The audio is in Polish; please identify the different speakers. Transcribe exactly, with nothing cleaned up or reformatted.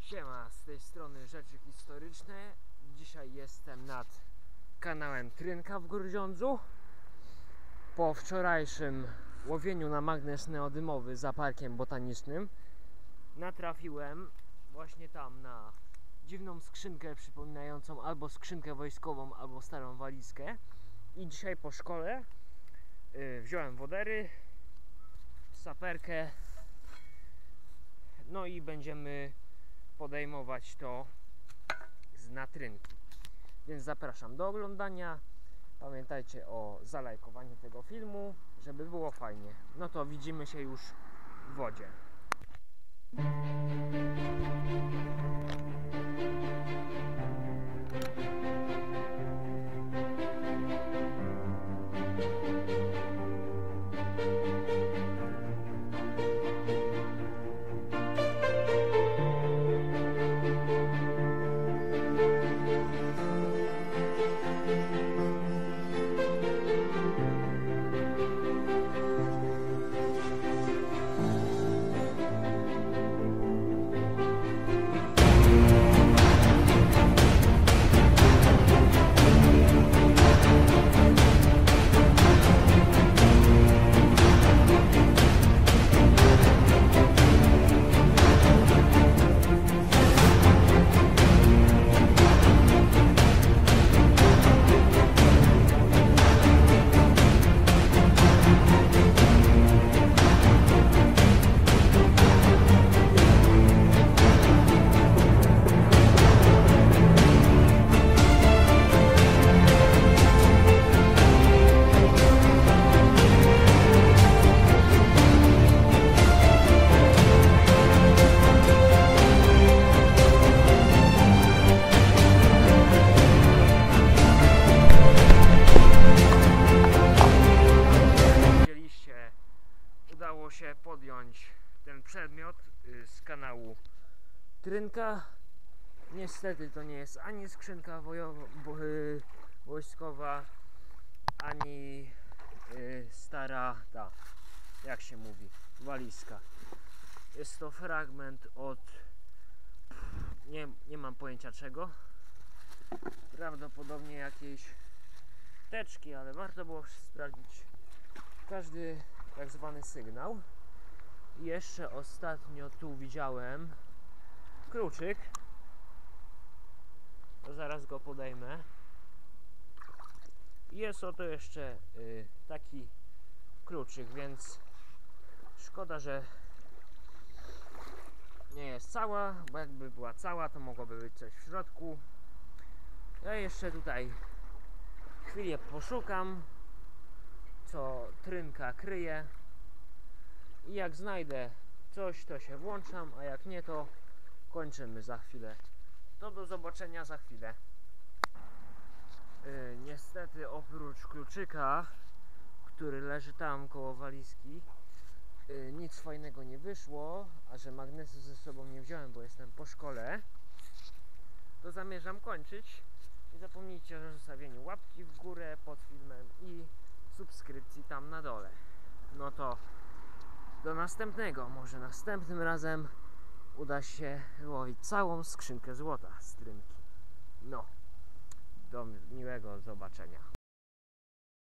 Speaker 1: Siema, z tej strony Rzeczy Historyczne. Dzisiaj jestem nad kanałem Trynka w Grudziądzu. Po wczorajszym łowieniu na magnes neodymowy za parkiem botanicznym natrafiłem właśnie tam na dziwną skrzynkę przypominającą albo skrzynkę wojskową, albo starą walizkę. I dzisiaj po szkole yy, wziąłem wodery, saperkę, no i będziemy podejmować to z natrynki. Więc zapraszam do oglądania. Pamiętajcie o zalajkowaniu tego filmu, żeby było fajnie. No to widzimy się już w wodzie. Udało się podjąć ten przedmiot z kanału Trynka. Niestety to nie jest ani skrzynka wojowa, bo, yy, wojskowa, ani yy, stara ta, jak się mówi, walizka. Jest to fragment od nie, nie mam pojęcia czego, prawdopodobnie jakiejś teczki, ale warto było sprawdzić każdy tak zwany sygnał. I jeszcze ostatnio tu widziałem kluczyk, to zaraz go podejmę. I jest oto jeszcze y, taki kluczyk, więc szkoda, że nie jest cała, bo jakby była cała, to mogłoby być coś w środku. Ja jeszcze tutaj chwilę poszukam, co Trynka kryje, i jak znajdę coś, to się włączam, a jak nie, to kończymy za chwilę. To do zobaczenia za chwilę. Yy, niestety oprócz kluczyka, który leży tam koło walizki, yy, nic fajnego nie wyszło, a że magnesu ze sobą nie wziąłem, bo jestem po szkole, to zamierzam kończyć. Nie zapomnijcie o zostawieniu łapki w górę pod filmem i subskrypcji tam na dole. No to do następnego. Może następnym razem uda się wyłowić całą skrzynkę złota z Trynki. No, do miłego zobaczenia.